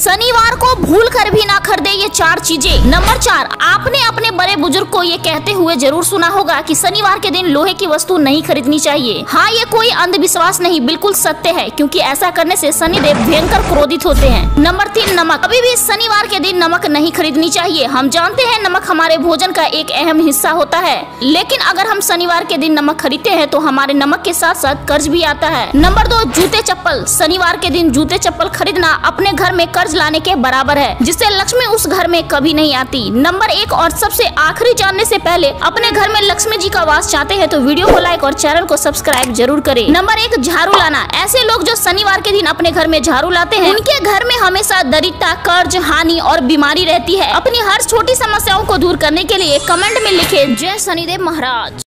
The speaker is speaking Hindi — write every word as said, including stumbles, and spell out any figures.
शनिवार को भूल कर भी ना खरीदे ये चार चीजें। नंबर चार, आपने अपने बड़े बुजुर्ग को ये कहते हुए जरूर सुना होगा कि शनिवार के दिन लोहे की वस्तु नहीं खरीदनी चाहिए। हाँ, ये कोई अंधविश्वास नहीं, बिल्कुल सत्य है, क्योंकि ऐसा करने से शनिदेव भयंकर क्रोधित होते हैं। नंबर तीन, नमक। कभी भी शनिवार के दिन नमक नहीं खरीदनी चाहिए। हम जानते हैं नमक हमारे भोजन का एक अहम हिस्सा होता है, लेकिन अगर हम शनिवार के दिन नमक खरीदते हैं तो हमारे नमक के साथ साथ कर्ज भी आता है। नंबर दो, जूते चप्पल। शनिवार के दिन जूते चप्पल खरीदना अपने घर में कर्ज लाने के बराबर है, जिससे लक्ष्मी उस घर में कभी नहीं आती। नंबर एक और सबसे आखिरी जानने से पहले, अपने घर में लक्ष्मी जी का वास चाहते हैं तो वीडियो को लाइक और चैनल को सब्सक्राइब जरूर करें। नंबर एक, झाड़ू लाना। ऐसे लोग जो शनिवार के दिन अपने घर में झाड़ू लाते हैं, उनके घर में हमेशा दरिद्रता, कर्ज, हानि और बीमारी रहती है। अपनी हर छोटी समस्याओं को दूर करने के लिए कमेंट में लिखे जय शनिदेव महाराज।